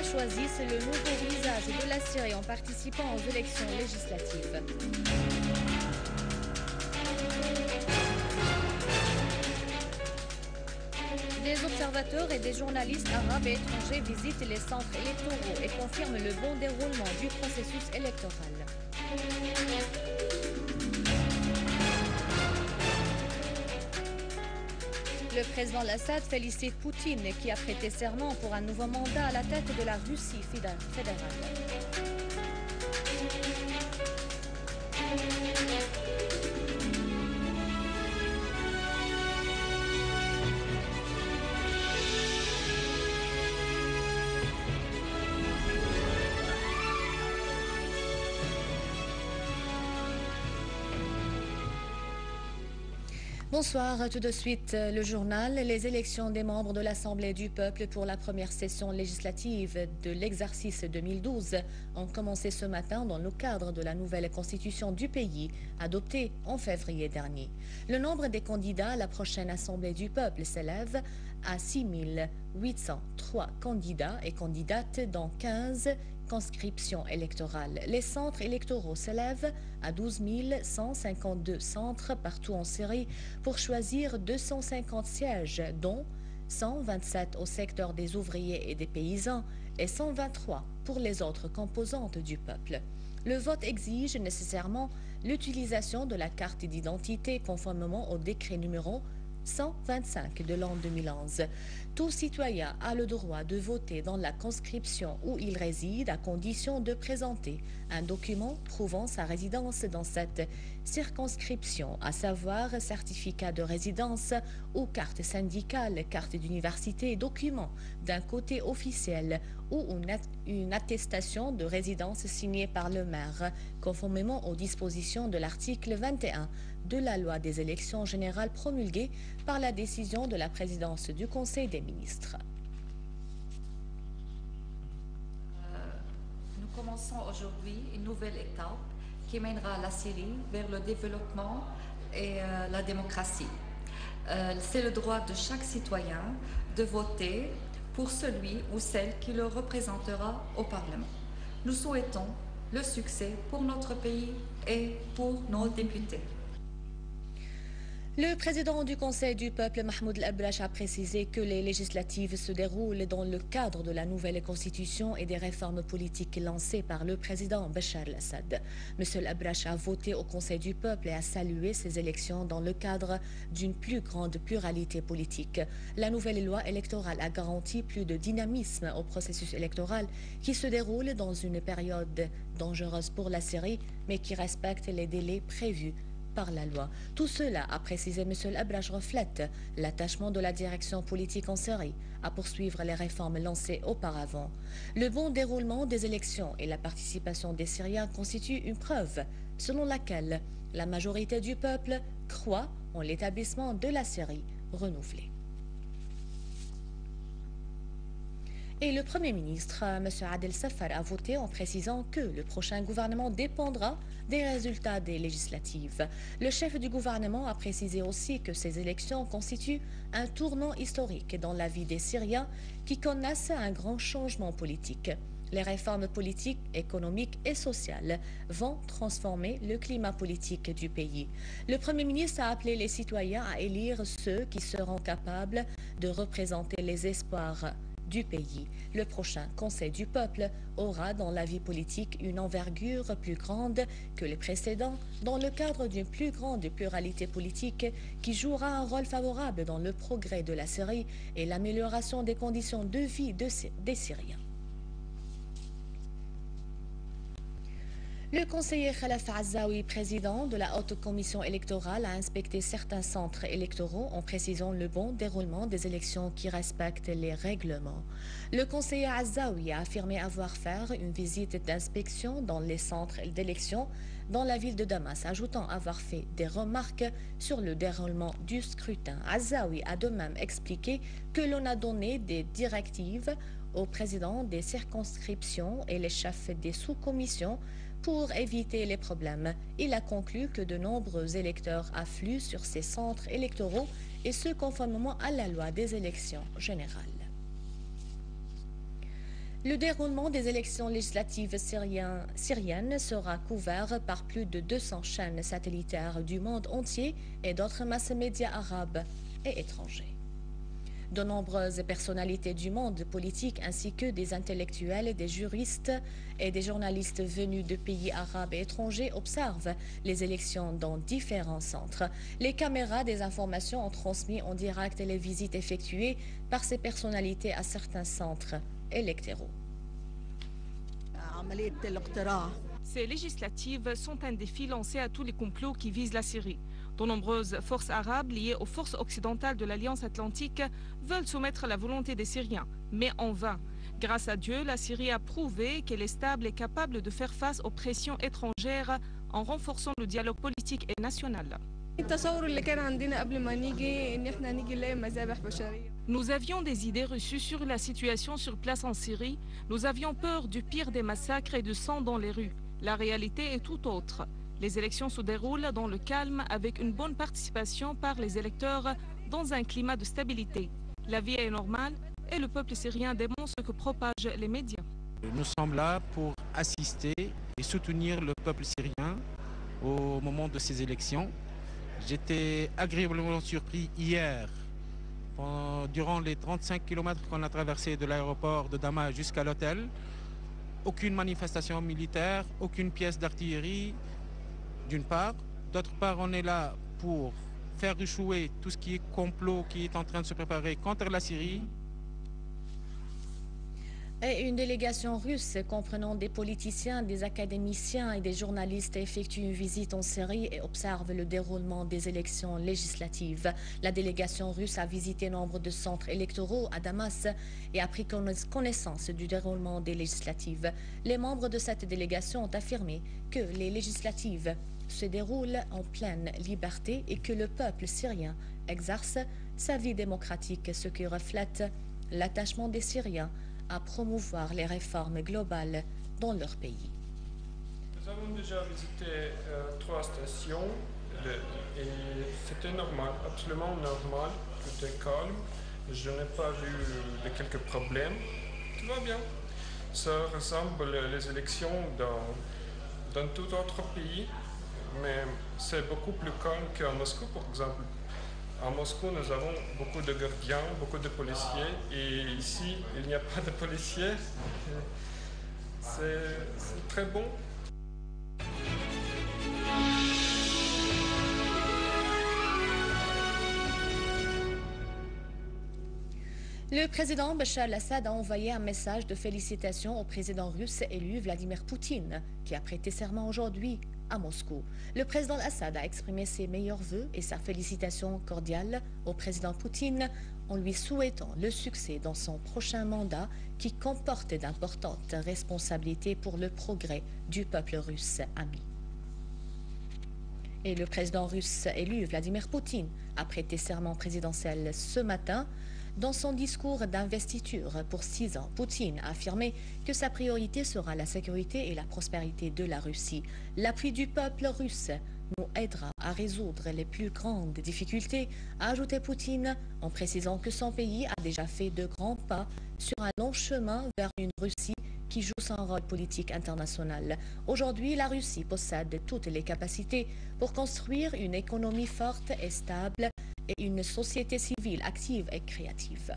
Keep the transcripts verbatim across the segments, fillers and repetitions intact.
choisissent le nouveau visage de la Syrie en participant aux élections législatives. Des observateurs et des journalistes arabes et étrangers visitent les centres électoraux et confirment le bon déroulement du processus électoral. Le président Assad félicite Poutine qui a prêté serment pour un nouveau mandat à la tête de la Russie fédérale. Bonsoir, tout de suite le journal. Les élections des membres de l'Assemblée du peuple pour la première session législative de l'exercice deux mille douze ont commencé ce matin dans le cadre de la nouvelle constitution du pays, adoptée en février dernier. Le nombre des candidats à la prochaine Assemblée du peuple s'élève à six mille huit cent trois candidats et candidates dans quinze conscriptions électorales. Les centres électoraux s'élèvent à douze mille cent cinquante-deux centres partout en Syrie pour choisir deux cent cinquante sièges, dont cent vingt-sept au secteur des ouvriers et des paysans et cent vingt-trois pour les autres composantes du peuple. Le vote exige nécessairement l'utilisation de la carte d'identité conformément au décret numéro cent vingt-cinq de l'an deux mille onze. Tout citoyen a le droit de voter dans la conscription où il réside à condition de présenter un document prouvant sa résidence dans cette circonscription, à savoir certificat de résidence ou carte syndicale, carte d'université, document d'un côté officiel ou une attestation de résidence signée par le maire, conformément aux dispositions de l'article vingt et un de la loi des élections générales promulguée par la décision de la présidence du Conseil des ministres. Euh, nous commençons aujourd'hui une nouvelle étape qui mènera la Syrie vers le développement et euh, la démocratie. Euh, c'est le droit de chaque citoyen de voter pour celui ou celle qui le représentera au Parlement. Nous souhaitons le succès pour notre pays et pour nos députés. Le président du Conseil du peuple, Mahmoud El-Abrash, a précisé que les législatives se déroulent dans le cadre de la nouvelle constitution et des réformes politiques lancées par le président Bachar el-Assad. M. El-Abrash a voté au Conseil du peuple et a salué ces élections dans le cadre d'une plus grande pluralité politique. La nouvelle loi électorale a garanti plus de dynamisme au processus électoral qui se déroule dans une période dangereuse pour la Syrie, mais qui respecte les délais prévus par la loi. Tout cela, a précisé M. El-Abrash, reflète l'attachement de la direction politique en Syrie à poursuivre les réformes lancées auparavant. Le bon déroulement des élections et la participation des Syriens constituent une preuve selon laquelle la majorité du peuple croit en l'établissement de la Syrie renouvelée. Et le Premier ministre, M. Adel Safar, a voté en précisant que le prochain gouvernement dépendra des résultats des législatives. Le chef du gouvernement a précisé aussi que ces élections constituent un tournant historique dans la vie des Syriens qui connaissent un grand changement politique. Les réformes politiques, économiques et sociales vont transformer le climat politique du pays. Le Premier ministre a appelé les citoyens à élire ceux qui seront capables de représenter les espoirs du pays. Le prochain Conseil du peuple aura dans la vie politique une envergure plus grande que les précédents dans le cadre d'une plus grande pluralité politique qui jouera un rôle favorable dans le progrès de la Syrie et l'amélioration des conditions de vie de, des Syriens. Le conseiller Khalaf Azzaoui, président de la haute commission électorale, a inspecté certains centres électoraux en précisant le bon déroulement des élections qui respectent les règlements. Le conseiller Azzaoui a affirmé avoir fait une visite d'inspection dans les centres d'élection dans la ville de Damas, ajoutant avoir fait des remarques sur le déroulement du scrutin. Azzaoui a de même expliqué que l'on a donné des directives au président des circonscriptions et les chefs des sous-commissions pour éviter les problèmes. Il a conclu que de nombreux électeurs affluent sur ces centres électoraux et ce conformément à la loi des élections générales. Le déroulement des élections législatives syrien, syriennes sera couvert par plus de deux cents chaînes satellitaires du monde entier et d'autres masses médias arabes et étrangers. De nombreuses personnalités du monde politique ainsi que des intellectuels, des juristes et des journalistes venus de pays arabes et étrangers observent les élections dans différents centres. Les caméras des informations ont transmis en direct les visites effectuées par ces personnalités à certains centres électoraux. Ces législatives sont un défi lancé à tous les complots qui visent la Syrie. De nombreuses forces arabes liées aux forces occidentales de l'Alliance Atlantique veulent soumettre la volonté des Syriens, mais en vain. Grâce à Dieu, la Syrie a prouvé qu'elle est stable et capable de faire face aux pressions étrangères en renforçant le dialogue politique et national. Nous avions des idées reçues sur la situation sur place en Syrie. Nous avions peur du pire des massacres et du sang dans les rues. La réalité est tout autre. Les élections se déroulent dans le calme avec une bonne participation par les électeurs dans un climat de stabilité. La vie est normale et le peuple syrien dément ce que propagent les médias. Nous sommes là pour assister et soutenir le peuple syrien au moment de ces élections. J'étais agréablement surpris hier, durant les trente-cinq kilomètres qu'on a traversés de l'aéroport de Damas jusqu'à l'hôtel. Aucune manifestation militaire, aucune pièce d'artillerie, d'une part. D'autre part, on est là pour faire échouer tout ce qui est complot qui est en train de se préparer contre la Syrie. Et une délégation russe comprenant des politiciens, des académiciens et des journalistes effectue une visite en Syrie et observe le déroulement des élections législatives. La délégation russe a visité nombre de centres électoraux à Damas et a pris connaissance du déroulement des législatives. Les membres de cette délégation ont affirmé que les législatives se déroulent en pleine liberté et que le peuple syrien exerce sa vie démocratique, ce qui reflète l'attachement des Syriens à promouvoir les réformes globales dans leur pays. Nous avons déjà visité euh, trois stations le, et c'était normal, absolument normal, tout est calme. Je n'ai pas vu de quelques problèmes, tout va bien. Ça ressemble les élections dans, dans tout autre pays, mais c'est beaucoup plus calme qu'à Moscou, par exemple. À Moscou, nous avons beaucoup de gardiens, beaucoup de policiers, et ici, il n'y a pas de policiers. C'est très bon. Le président Bachar al-Assad a envoyé un message de félicitations au président russe élu Vladimir Poutine, qui a prêté serment aujourd'hui à Moscou. Le président Assad a exprimé ses meilleurs vœux et sa félicitation cordiale au président Poutine en lui souhaitant le succès dans son prochain mandat qui comporte d'importantes responsabilités pour le progrès du peuple russe ami. Et le président russe élu Vladimir Poutine a prêté serment présidentiel ce matin. Dans son discours d'investiture pour six ans, Poutine a affirmé que sa priorité sera la sécurité et la prospérité de la Russie. L'appui du peuple russe nous aidera à résoudre les plus grandes difficultés, a ajouté Poutine en précisant que son pays a déjà fait de grands pas sur un long chemin vers une Russie qui joue son rôle politique international. Aujourd'hui, la Russie possède toutes les capacités pour construire une économie forte et stable et une société civile active et créative.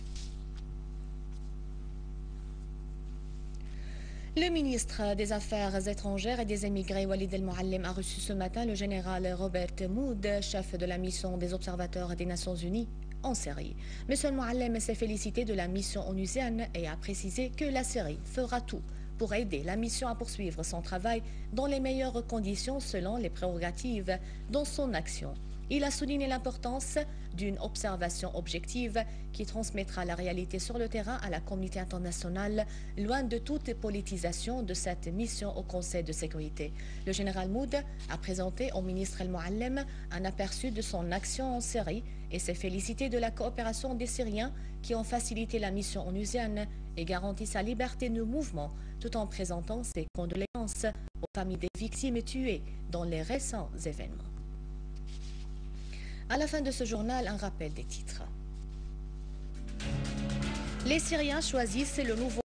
Le ministre des Affaires étrangères et des émigrés Walid El-Moualem a reçu ce matin le général Robert Mood, chef de la mission des observateurs des Nations Unies en Syrie. M. El-Moualem s'est félicité de la mission onusienne et a précisé que la Syrie fera tout pour aider la mission à poursuivre son travail dans les meilleures conditions selon les prérogatives dans son action. Il a souligné l'importance d'une observation objective qui transmettra la réalité sur le terrain à la communauté internationale, loin de toute politisation de cette mission au Conseil de sécurité. Le général Mood a présenté au ministre El-Moualem un aperçu de son action en Syrie et s'est félicité de la coopération des Syriens qui ont facilité la mission onusienne et garanti sa liberté de mouvement, tout en présentant ses condoléances aux familles des victimes tuées dans les récents événements. À la fin de ce journal, un rappel des titres. Les Syriens choisissent le nouveau